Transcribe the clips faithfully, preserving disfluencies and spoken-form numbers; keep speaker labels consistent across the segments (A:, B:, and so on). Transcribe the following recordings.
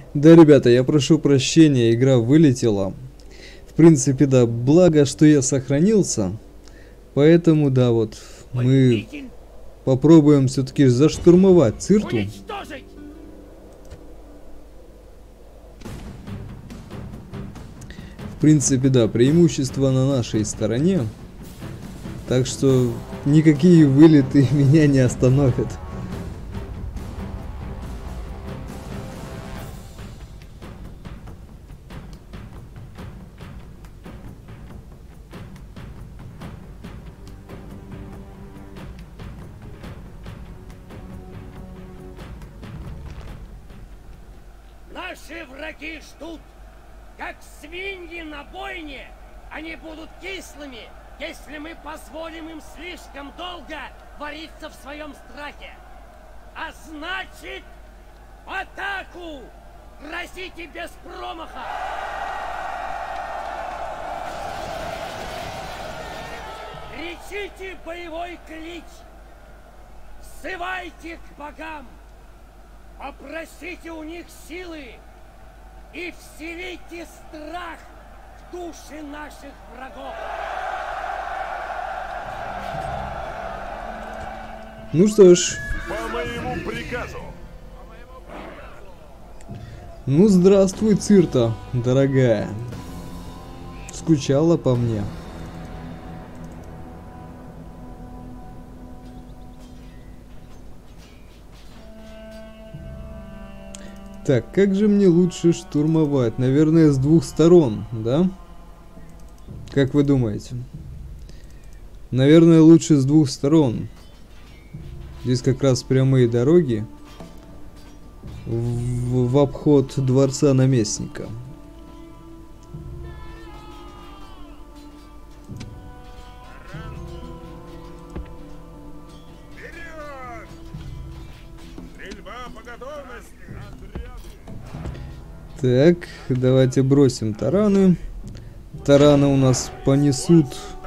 A: Да, ребята, я прошу прощения, игра вылетела. В принципе, да, благо, что я сохранился. Поэтому, да, вот, мы попробуем все-таки заштурмовать Цирту. В принципе, да, преимущество на нашей стороне. Так что никакие вылеты меня не остановят.
B: Наши враги ждут, как свиньи на бойне. Они будут кислыми, если мы позволим им слишком долго вариться в своем страхе. А значит, в атаку! Разите без промаха! Кричите боевой клич! Взывайте к богам! Попросите у них силы и вселите страх в души наших врагов.
A: Ну что ж.
C: По моему приказу.
A: Ну здравствуй, Цирта, дорогая. Скучала по мне. Так, как же мне лучше штурмовать? Наверное, с двух сторон, да? Как вы думаете? Наверное, лучше с двух сторон. Здесь как раз прямые дороги в, в обход дворца наместника.
C: Вперед! Стрельба по готовности!
A: Так, давайте бросим тараны. Тараны у нас понесут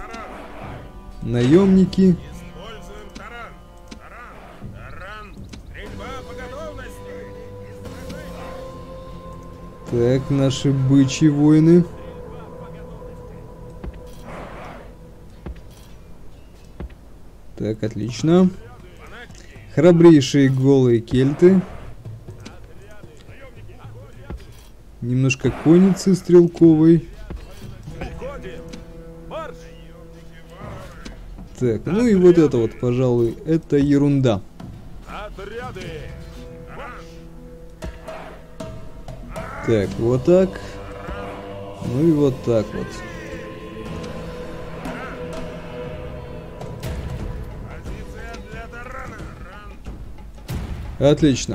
A: наемники.
C: Используем таран! Таран! Таран! Стрельба по готовности!
A: Так, наши бычьи воины. Так, отлично. Храбрейшие голые кельты. Немножко конницы стрелковой. Так, ну и вот это вот, пожалуй, это ерунда.
C: Отряды!
A: Так, вот так. Ну и вот так вот.
C: Позиция для тарана!
A: Отлично.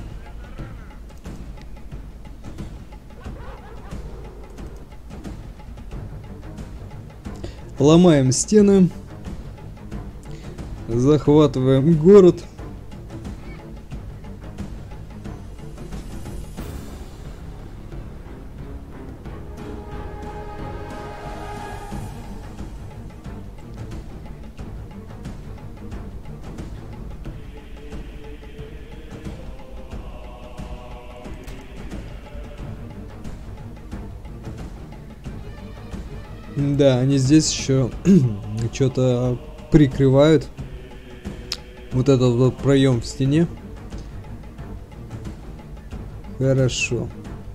A: Ломаем стены. Захватываем город. Да, они здесь еще что-то прикрывают. Вот этот вот проем в стене. Хорошо.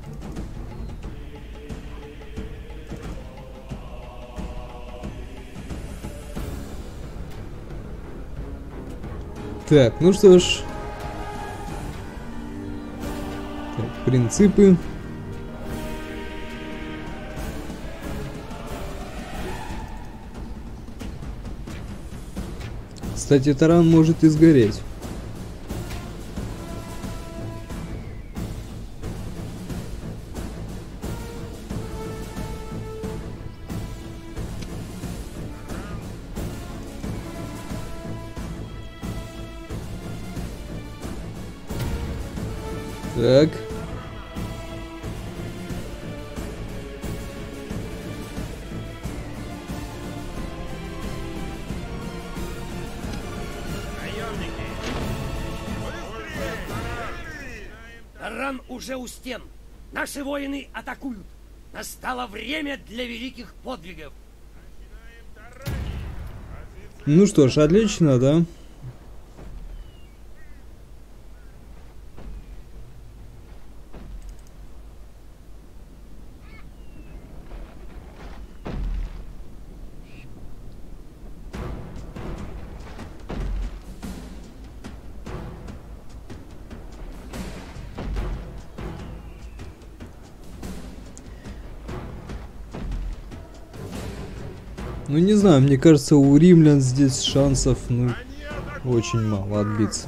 A: Так, ну что ж. Так, принципы. Кстати, таран может и сгореть. Так.
B: Таран уже у стен. Наши воины атакуют. Настало время для великих подвигов.
A: Ну что ж, отлично, да? Ну не знаю, мне кажется, у римлян здесь шансов, ну, очень мало отбиться.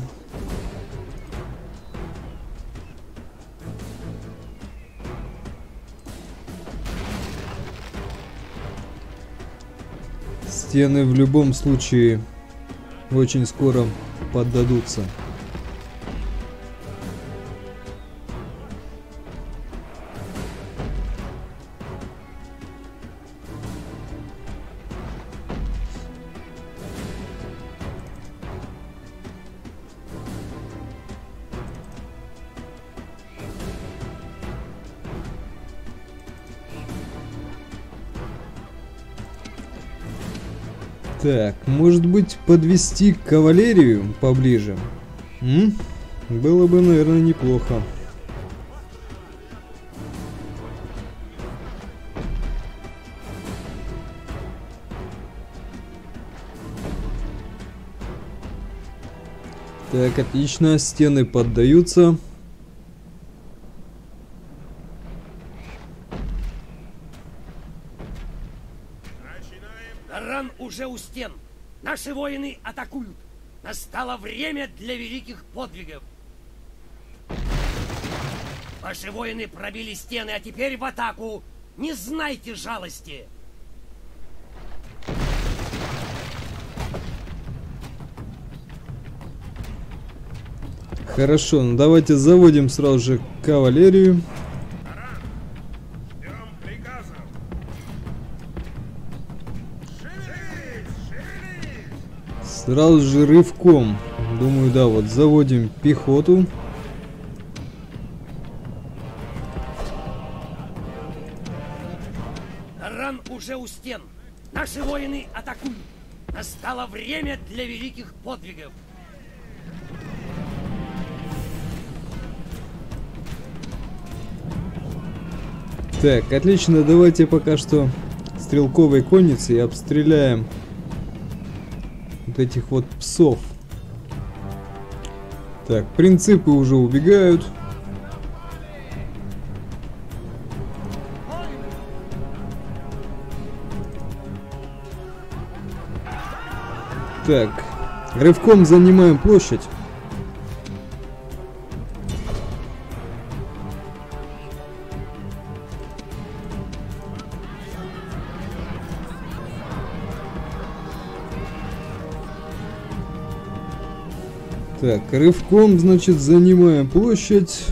A: Стены в любом случае очень скоро поддадутся. Так, может быть, подвести кавалерию поближе? М? Было бы, наверное, неплохо. Так, отлично, стены поддаются.
B: Таран уже у стен. Наши воины атакуют. Настало время для великих подвигов. Ваши воины пробили стены, а теперь в атаку. Не знайте жалости.
A: Хорошо, ну давайте заводим сразу же кавалерию. Сразу же рывком. Думаю, да, вот заводим пехоту.
B: Таран уже у стен. Наши воины атакуют. Настало время для великих подвигов.
A: Так, отлично, давайте пока что стрелковой конницей обстреляем вот этих вот псов. Так, принципы уже убегают. Так, рывком занимаем площадь. Так, рывком, значит, занимаем площадь.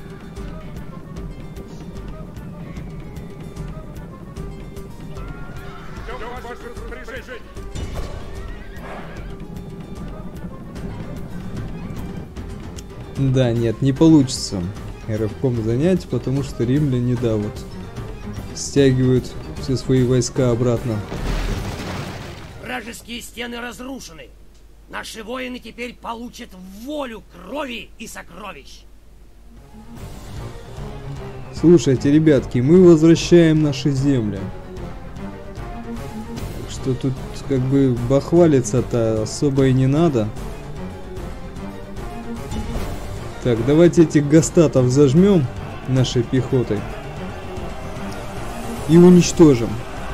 A: Да, нет, не получится рывком занять, потому что римляне, да, вот, стягивают все свои войска обратно.
B: Вражеские стены разрушены. Наши воины теперь получат волю крови и сокровищ.
A: Слушайте, ребятки, мы возвращаем наши земли. Так что тут как бы бахвалиться-то особо и не надо. Так, давайте этих гастатов зажмем нашей пехотой и уничтожим.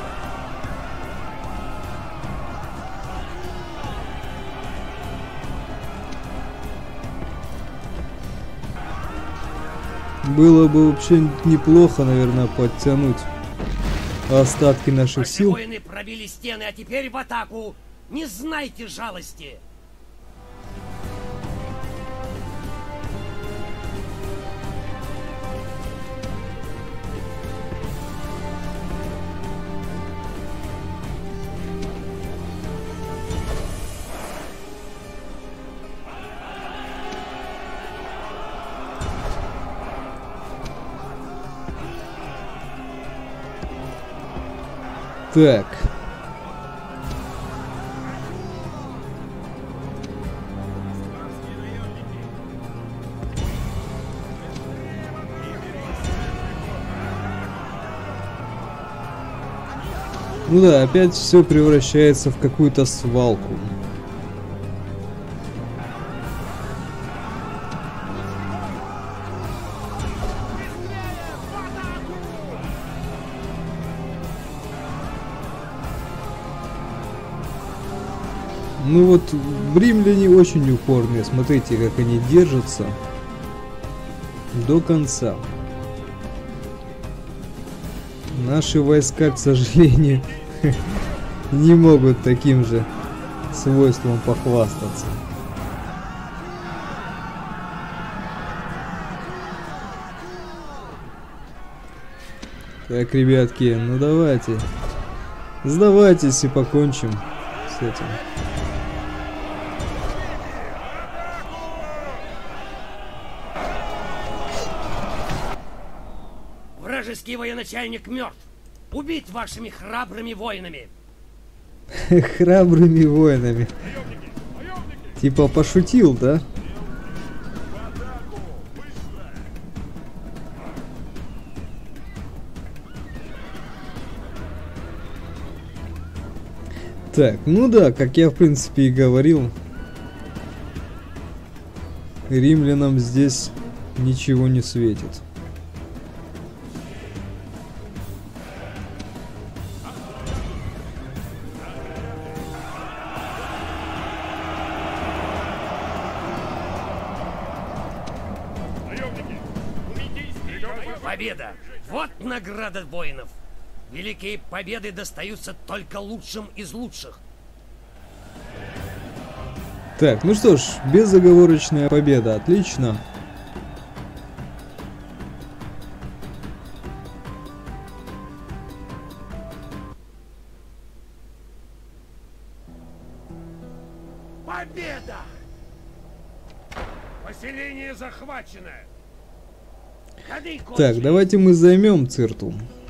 A: Было бы вообще неплохо, наверное, подтянуть остатки наших
B: Ваши
A: сил.
B: воины пробили стены, а теперь в атаку. Не знайте жалости.
A: Так. Ну да, опять все превращается в какую-то свалку. Ну вот, римляне очень упорные, смотрите, как они держатся до конца. Наши войска, к сожалению, не могут таким же свойством похвастаться. Так, ребятки, ну давайте, сдавайтесь и покончим с этим.
B: Вражеский военачальник мертв. Убит вашими храбрыми воинами.
A: Храбрыми воинами. Типа пошутил, да? Так, ну да, как я в принципе и говорил, римлянам здесь ничего не светит.
B: Победа! Вот награда воинов! Великие победы достаются только лучшим из лучших.
A: Так, ну что ж, безоговорочная победа, отлично.
C: Победа! Поселение захвачено.
B: Ходы
A: Так,
B: кончились.
A: давайте мы займем Цирту.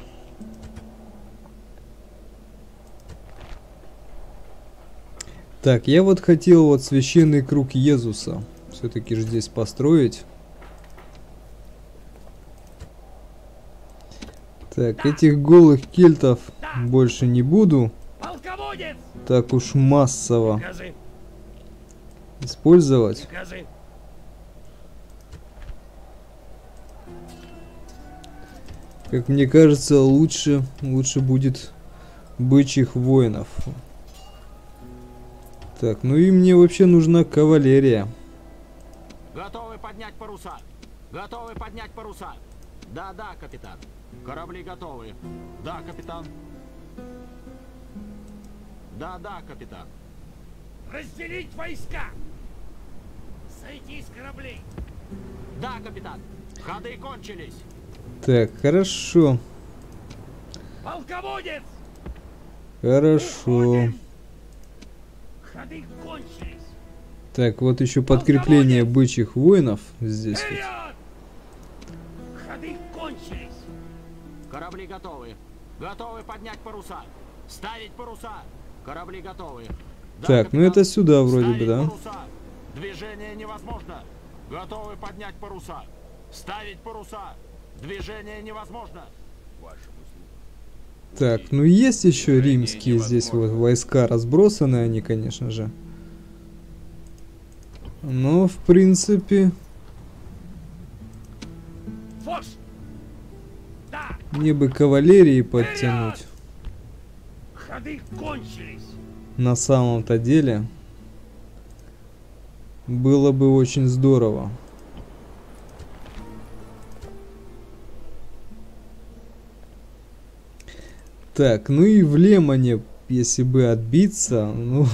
A: Так, я вот хотел вот священный круг Иисуса все-таки же здесь построить. Так, этих голых кельтов больше не буду
B: Полководец!
A: так уж массово
B: Приказы,
A: использовать.
B: приказы.
A: Как мне кажется, лучше, лучше будет бычьих воинов. Так, ну и мне вообще нужна кавалерия.
D: Готовы поднять паруса. Готовы поднять паруса. Да, да, капитан. Корабли готовы. Да, капитан. Да, да, капитан.
B: Разделить войска! Сойти с кораблей!
D: Да, капитан. Ходы кончились.
A: Так, хорошо.
B: Полководец!
A: Хорошо.
B: Уходим! Ходы кончились!
A: Так, вот еще подкрепление бычьих воинов здесь вот.
B: Вперед! Ходы кончились!
D: Корабли готовы. Готовы поднять паруса. Ставить паруса. Корабли готовы. Да,
A: Так, ну
D: капитан.
A: это сюда вроде бы,
D: Ставить
A: да?
D: паруса. Движение невозможно. Готовы поднять паруса. Ставить паруса. Движение невозможно.
A: Так, ну есть еще римские здесь вот войска разбросаны, они, конечно же. Но, в принципе,
B: Форс! Да!
A: мне бы кавалерии подтянуть.
B: Ходы кончились!
A: На самом-то деле, было бы очень здорово. Так, ну и в Лемоне, если бы отбиться, ну,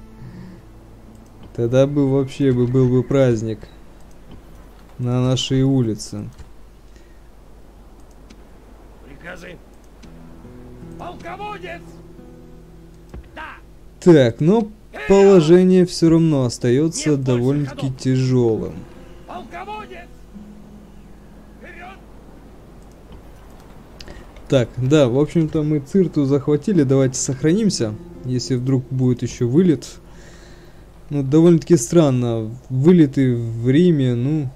A: тогда бы вообще бы был бы праздник на нашей улице.
B: Приказы! Полководец! Да!
A: Так, но положение все равно остается
B: Нет больше
A: довольно-таки
B: ходов.
A: тяжелым.
B: Полководец! Вперед!
A: Так, да, в общем-то мы Цирту захватили, давайте сохранимся, если вдруг будет еще вылет. Ну, довольно-таки странно, вылеты в Риме, ну,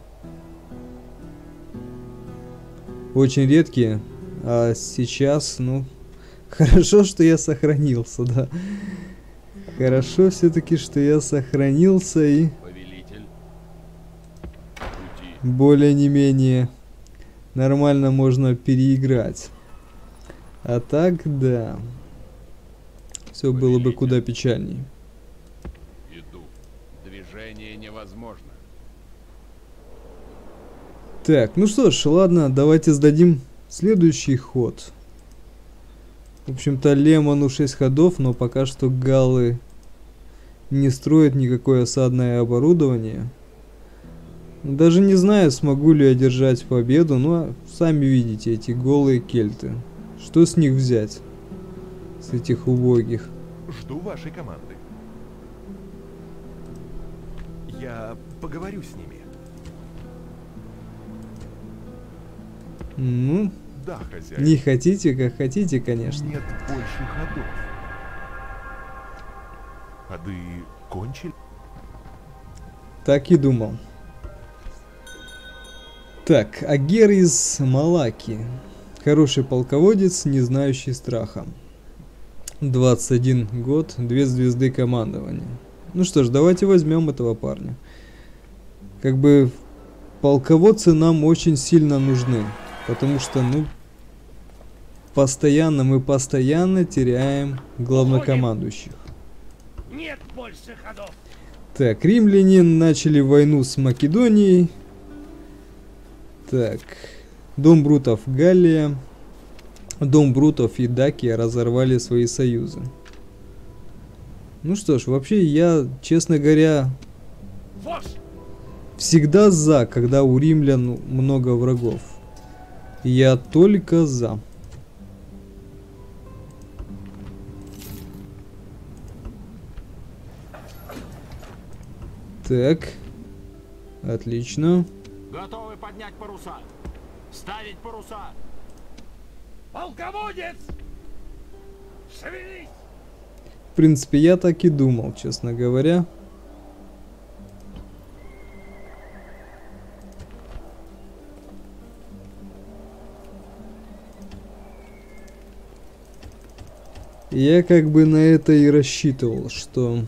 A: очень редкие, а сейчас, ну, хорошо, что я сохранился, да. Хорошо все-таки, что я сохранился и более не менее нормально можно переиграть. А так, да, все было бы куда печальней.
C: Иду. Движение невозможно.
A: Так, ну что ж, ладно, давайте сдадим следующий ход. В общем-то, Лемону шесть ходов, но пока что галлы не строят никакое осадное оборудование. Даже не знаю, смогу ли я держать победу, но сами видите, эти голые кельты. Что с них взять? С этих убогих.
E: Жду вашей команды. Я поговорю с ними.
A: Ну,
E: Да, хозяин.
A: не хотите, как хотите, конечно.
E: Нет больше ходов. Ходы кончили?
A: Так и думал. Так, Агер из Малаки. Хороший полководец, не знающий страха. двадцать один год, две звезды командования. Ну что ж, давайте возьмем этого парня. Как бы полководцы нам очень сильно нужны. Потому что, ну, постоянно мы постоянно теряем главнокомандующих.
B: Нет больше ходов.
A: Так, римляне начали войну с Македонией. Так, Дом Брутов Галлия. Дом Брутов и Дакия разорвали свои союзы. Ну что ж, вообще я, честно говоря,
B: Вож!
A: всегда за, когда у римлян много врагов. Я только за. Так. Отлично.
D: Готовы поднять паруса. Ставить паруса.
B: Полководец! Шевелись!
A: В принципе, я так и думал, честно говоря. Я как бы на это и рассчитывал, что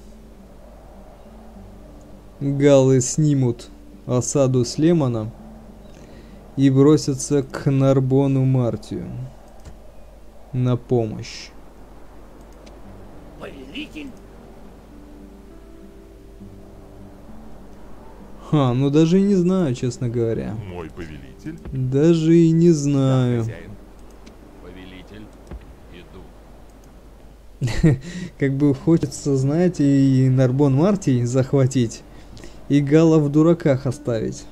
A: галлы снимут осаду с Лемона и бросятся к Нарбону Мартию на помощь.
B: Повелитель!
A: Ха, ну даже и не знаю, честно говоря.
E: Мой повелитель.
A: Даже и не
E: Да,
A: знаю.
E: хозяин.
C: Повелитель, иду.
A: Как бы хочется, знаете, и Нарбон Мартий захватить, и галлов в дураках оставить.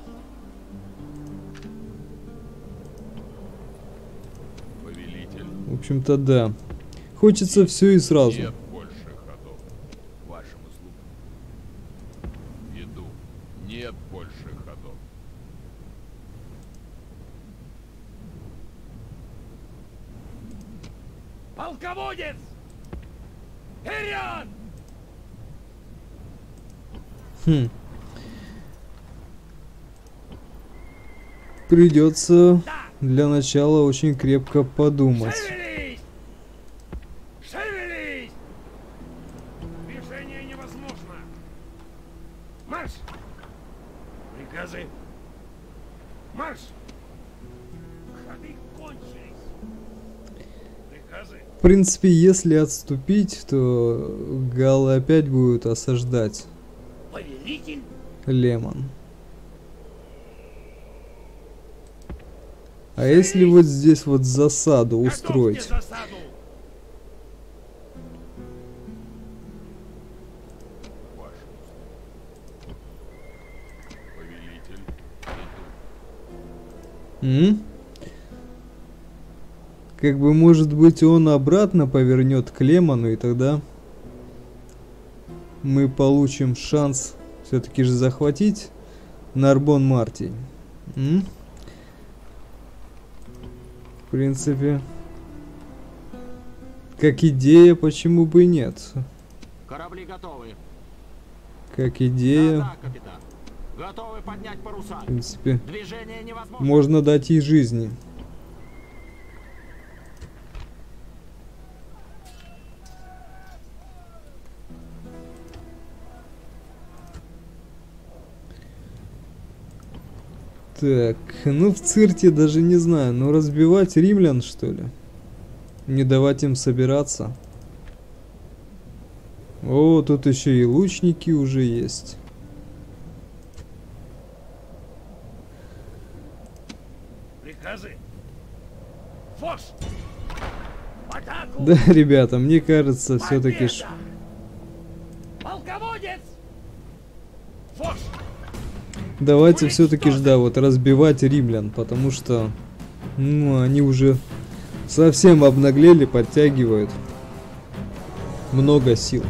C: Повелитель,
A: В общем-то, да. Хочется все и сразу.
C: нет больше ходов. Вашим услугам. Иду. Нет больше ходов.
B: Полководец! Вперед!
A: Хм. Придется для начала очень крепко подумать.
B: Шевелись! Шевелись!
C: Движение невозможно.
B: Марш!
C: Приказы.
B: Марш! Ходы кончились.
C: Приказы.
A: В принципе, если отступить, то галлы опять будут осаждать
B: Повелитель!
A: Лемон. А если вот здесь вот засаду устроить?
B: Готовьте засаду!
C: Вашим услугам. Повелитель, иду.
A: М? Как бы, может быть, он обратно повернет к Лемону, и тогда мы получим шанс все-таки же захватить Нарбон Мартий. М? В принципе, как идея, почему бы и нет?
D: Корабли готовы.
A: Как идея,
D: Да, да, капитан. Готовы поднять паруса.
A: в принципе,
D: Движение невозможно.
A: можно дать ей жизни. Так, ну в Цирте даже не знаю, ну разбивать римлян, что ли? Не давать им собираться? О, тут еще и лучники уже есть.
C: Приказы. Фокс!
B: В атаку!
A: Да, ребята, мне кажется, все-таки ж...
B: Победа! Полководец!
C: Фокс!
A: Давайте все-таки ж, да, вот разбивать римлян, потому что, ну, они уже совсем обнаглели, подтягивают много сил.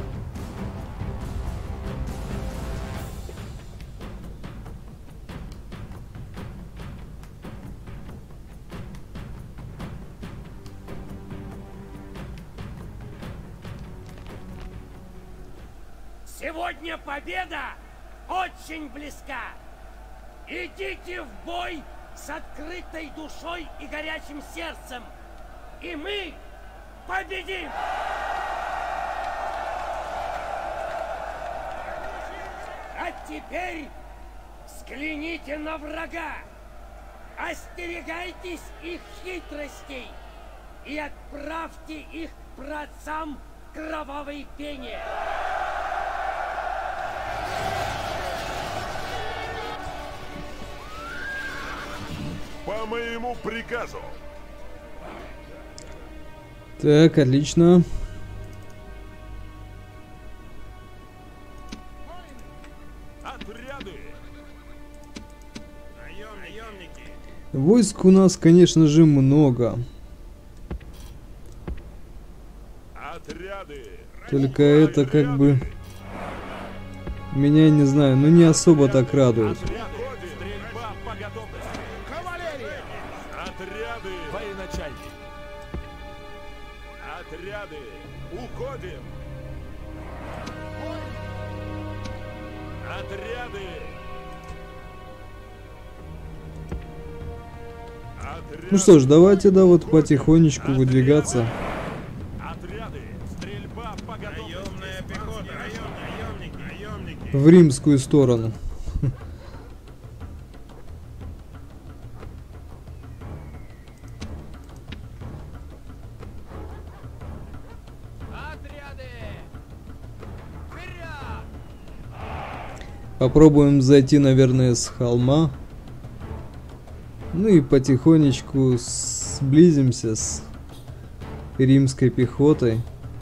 B: Сегодня победа очень близка. Идите в бой с открытой душой и горячим сердцем, и мы победим! А теперь взгляните на врага, остерегайтесь их хитростей и отправьте их к праотцам кровавой пене.
C: По моему приказу.
A: Так, отлично.
C: Отряды. Наемники.
A: Войск у нас, конечно же, много.
C: Отряды.
A: Только это как бы... Меня, не знаю, ну не особо так радует.
C: Отряды. Стрельба по готовности. Кавалерия. Отряды. Военачальник. Отряды. Уходим. Отряды. Отряды.
A: Ну что ж, давайте, да, вот потихонечку выдвигаться
C: Отряды. Стрельба по готовности. Наемная пехота. Наемники. Наемники.
A: в римскую сторону. Попробуем зайти, наверное, с холма. Ну и потихонечку сблизимся с римской пехотой.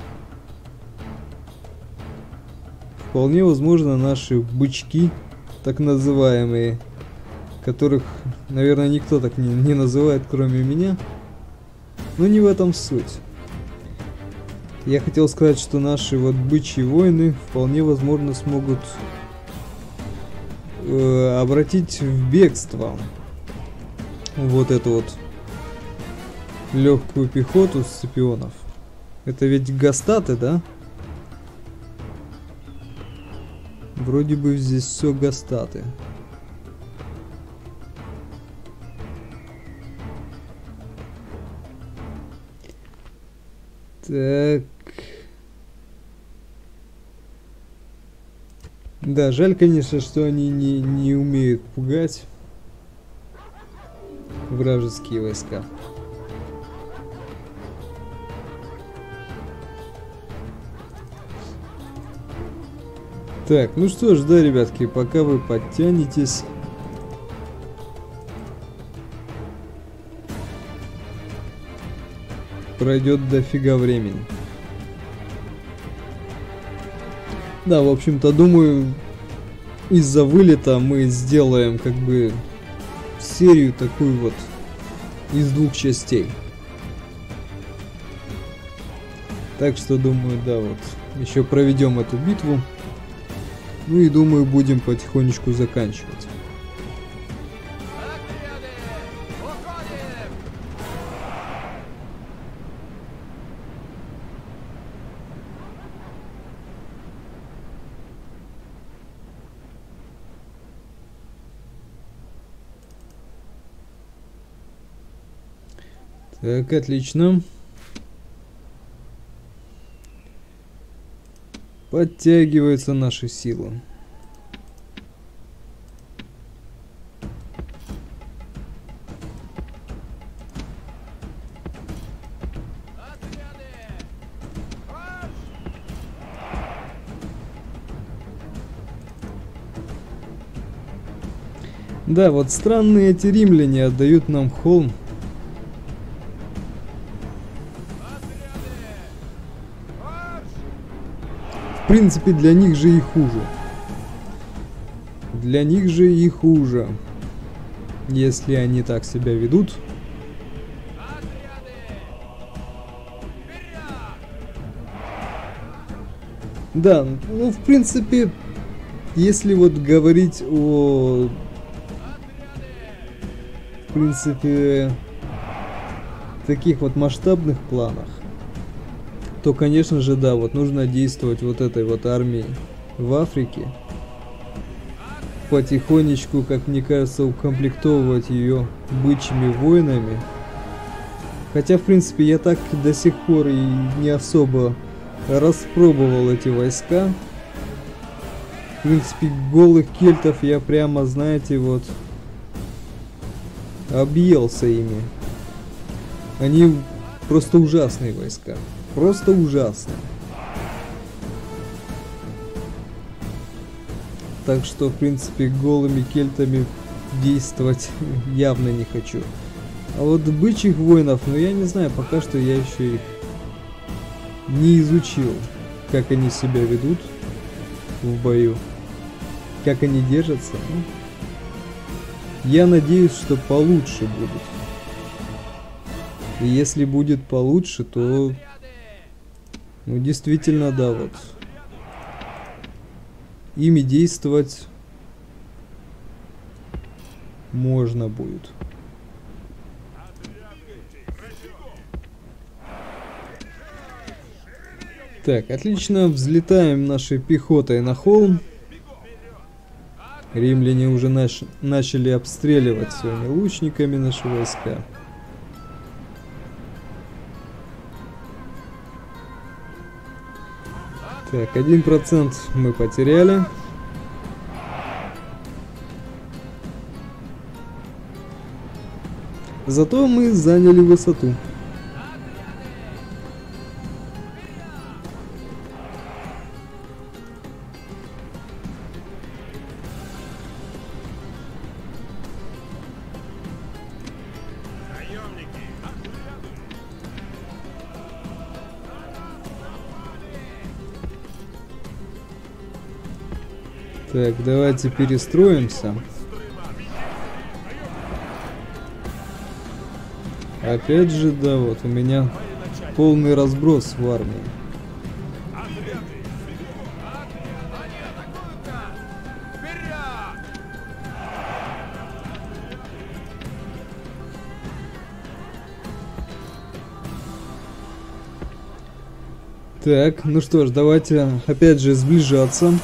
A: Вполне возможно, наши бычки, так называемые, которых, наверное, никто так не, не называет, кроме меня. Но не в этом суть. Я хотел сказать, что наши вот бычьи воины вполне возможно смогут э, обратить в бегство вот эту вот легкую пехоту сципионов. Это ведь гастаты, да? Вроде бы здесь все гастаты. Так. Да, жаль, конечно, что они не, не умеют пугать вражеские войска. Так, ну что ж, да, ребятки, пока вы подтянетесь. Пройдет дофига времени. Да, в общем-то, думаю, из-за вылета мы сделаем как бы серию такую вот из двух частей. Так что, думаю, да, вот, еще проведем эту битву. Ну и думаю, будем потихонечку заканчивать. Так, отлично. Подтягиваются наши силы. Да, вот странные эти римляне отдают нам холм. В принципе, для них же и хуже. Для них же и хуже. Если они так себя ведут. Да, ну в принципе, если вот говорить о... В принципе, таких вот масштабных планах, то, конечно же, да, вот нужно действовать вот этой вот армией в Африке. Потихонечку, как мне кажется, укомплектовывать ее бычьими воинами. Хотя, в принципе, я так до сих пор и не особо распробовал эти войска. В принципе, голых кельтов я прямо, знаете, вот... объелся ими. Они просто ужасные войска. Просто ужасные. Так что, в принципе, голыми кельтами действовать явно не хочу. А вот бычьих воинов, ну я не знаю, пока что я еще их не изучил. Как они себя ведут в бою. Как они держатся. Ну, я надеюсь, что получше будут. И если будет получше, то... Ну, действительно, да, вот. Ими действовать можно будет. Так, отлично. Взлетаем нашей пехотой на холм. Римляне уже нач начали обстреливать своими лучниками наши войска. Так, один процент мы потеряли. Зато мы заняли высоту. Так, давайте перестроимся. Опять же, да, вот у меня полный разброс в армии. Так, ну что ж, давайте опять же сближаться.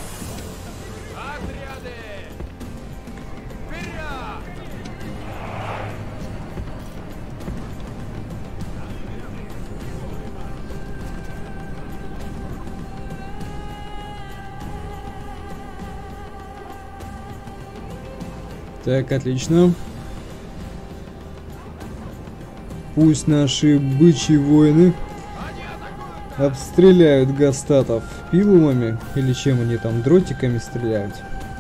A: Так, отлично. Пусть наши бычьи воины обстреляют гастатов пилумами, или чем они там, дротиками стреляют.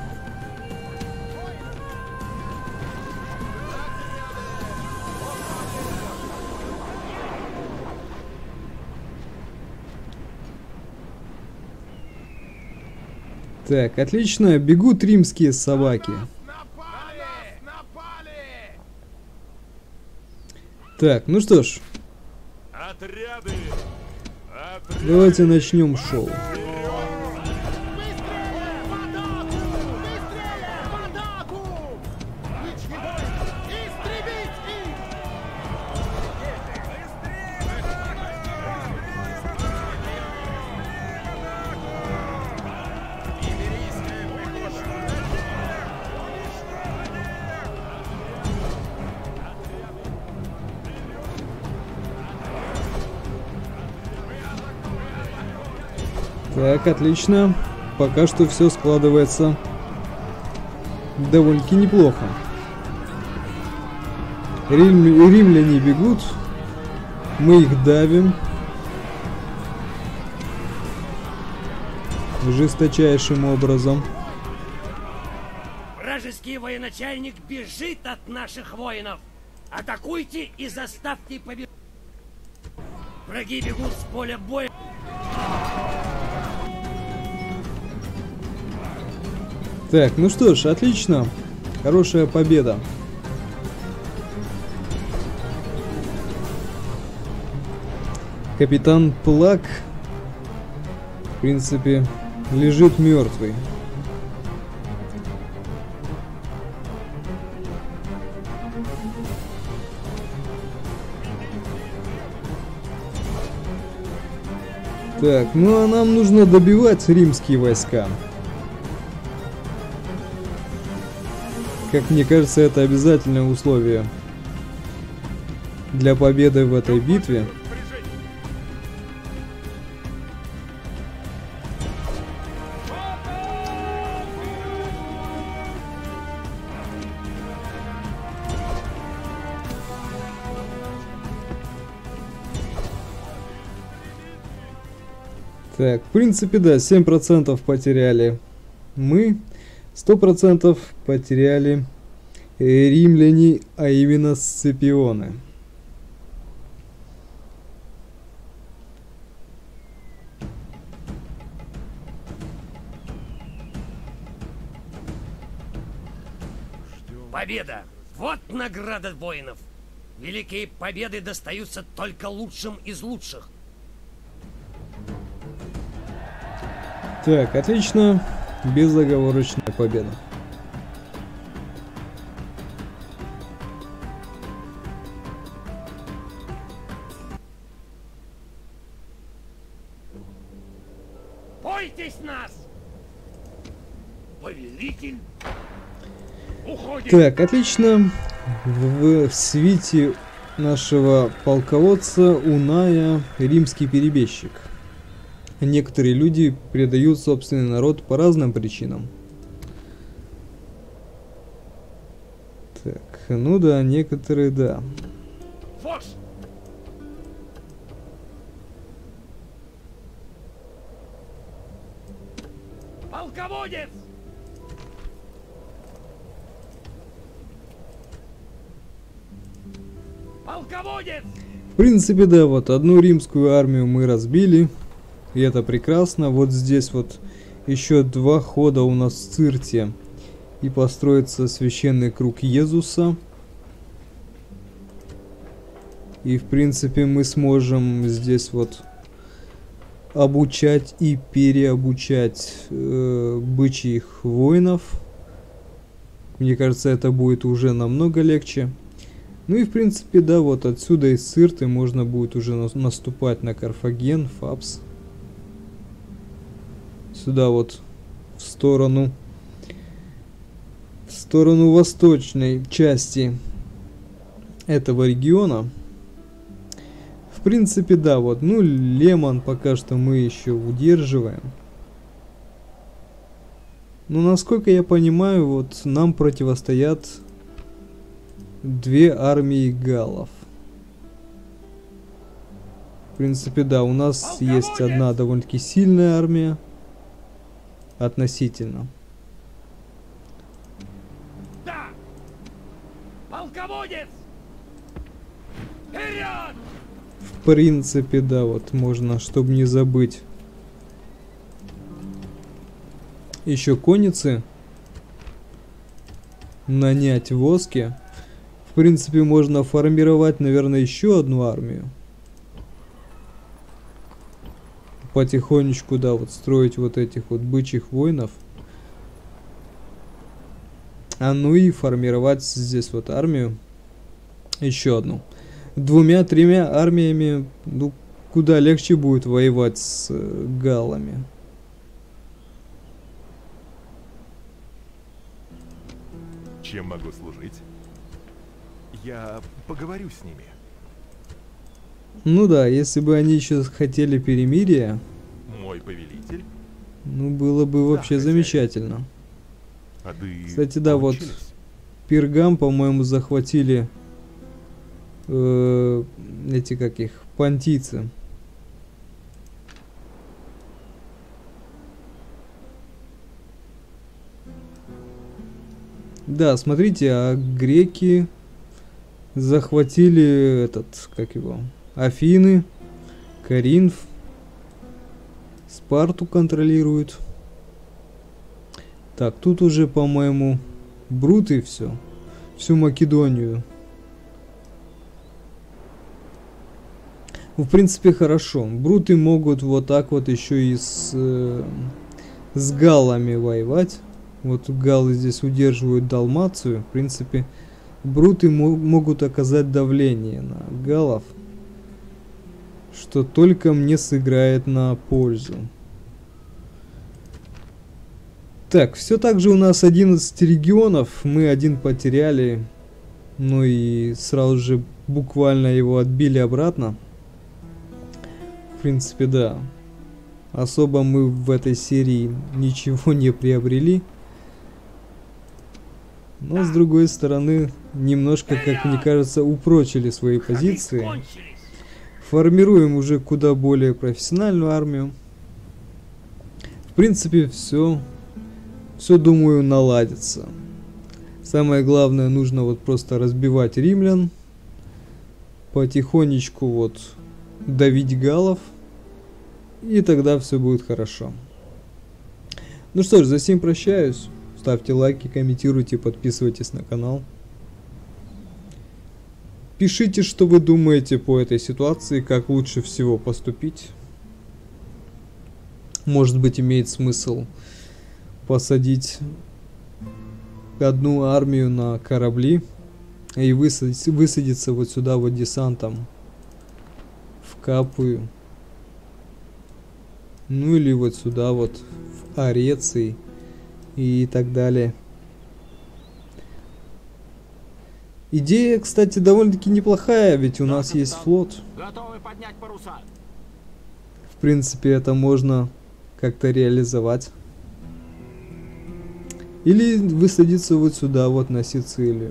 A: Так, отлично, бегут римские собаки. Так, ну что ж,
C: Отряды! Отряды!
A: давайте начнем шоу. Так, отлично. Пока что все складывается довольно-таки неплохо. Рим... Римляне бегут. Мы их давим. Жесточайшим образом.
B: Вражеский военачальник бежит от наших воинов. Атакуйте и заставьте победить. Враги бегут с поля боя.
A: Так, ну что ж, отлично. Хорошая победа. Капитан Плак, в принципе, лежит мертвый. Так, ну а нам нужно добивать римские войска. Как мне кажется, это обязательное условие для победы в этой битве. Так, в принципе, да, семь процентов потеряли мы, сто процентов потеряли римляне, а именно Сципионы.
B: Победа! Вот награда воинов! Великие победы достаются только лучшим из лучших.
A: Так, отлично. Безоговорочная победа.
B: Бойтесь нас! Повелитель! Уходим!
A: Так, отлично. В, в свите нашего полководца Уная римский перебежчик. Некоторые люди предают собственный народ по разным причинам. Так, ну да, некоторые да.
B: Фокс! Полководец! Полководец!
A: В принципе, да, вот одну римскую армию мы разбили. И это прекрасно. Вот здесь вот еще два хода у нас в Цирте. И построится священный круг Иисуса. И в принципе мы сможем здесь вот обучать и переобучать э, бычьих воинов. Мне кажется, это будет уже намного легче. Ну и в принципе, да, вот отсюда из Цирты можно будет уже наступать на Карфаген, Фапс. Сюда вот в сторону в сторону восточной части этого региона. В принципе, да, вот, ну, Лемон пока что мы еще удерживаем. Но насколько я понимаю, вот нам противостоят две армии галлов. В принципе, да, у нас есть одна довольно-таки сильная армия. Относительно.
B: Да! Полководец! Вперед!
A: В принципе, да, вот можно, чтобы не забыть. Еще конницы. Нанять в Оске. В принципе, можно формировать, наверное, еще одну армию. Потихонечку, да, вот строить вот этих вот бычьих воинов. А ну и формировать здесь вот армию. Еще одну. Двумя-тремя армиями, ну, куда легче будет воевать с э, галлами.
E: Чем могу служить? Я поговорю с ними.
A: Ну да, если бы они еще хотели перемирия.
E: Мой повелитель
A: Ну, было бы вообще
E: хозяин.
A: замечательно.
E: А ты
A: Кстати, да, вот
E: получилось?
A: Пергам, по-моему, захватили э, эти, как их, понтийцы. Да, смотрите, а греки захватили этот, как его, Афины, Коринф, Спарту контролируют. Так, тут уже, по-моему, бруты все, всю Македонию. В принципе, хорошо. Бруты могут вот так вот еще и с, э, с галлами воевать. Вот галлы здесь удерживают Далмацию. В принципе, бруты мо могут оказать давление на галлов, что только мне сыграет на пользу. Так, все так же у нас одиннадцать регионов. Мы один потеряли. Ну и сразу же буквально его отбили обратно. В принципе, да. Особо мы в этой серии ничего не приобрели. Но с другой стороны, немножко, как мне кажется, упрочили свои позиции. Формируем уже куда более профессиональную армию. В принципе, все, все, думаю, наладится. Самое главное, нужно вот просто разбивать римлян. Потихонечку вот давить галлов. И тогда все будет хорошо. Ну что ж, за сим прощаюсь. Ставьте лайки, комментируйте, подписывайтесь на канал. Пишите, что вы думаете по этой ситуации, как лучше всего поступить. Может быть, имеет смысл посадить одну армию на корабли и высадить, высадиться вот сюда вот десантом в Капую. Ну или вот сюда вот в Ареций и так далее. Идея, кстати, довольно-таки неплохая, ведь у
D: Да,
A: нас
D: капитан.
A: есть флот.
D: Готовы поднять паруса.
A: В принципе, это можно как-то реализовать. Или высадиться вот сюда, вот на Сицилию.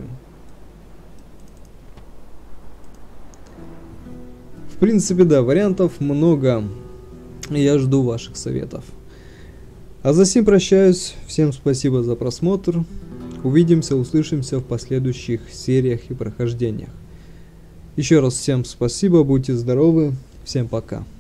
A: В принципе, да, вариантов много. Я жду ваших советов. А за сим прощаюсь. Всем спасибо за просмотр. Увидимся, услышимся в последующих сериях и прохождениях. Еще раз всем спасибо, будьте здоровы. Всем пока.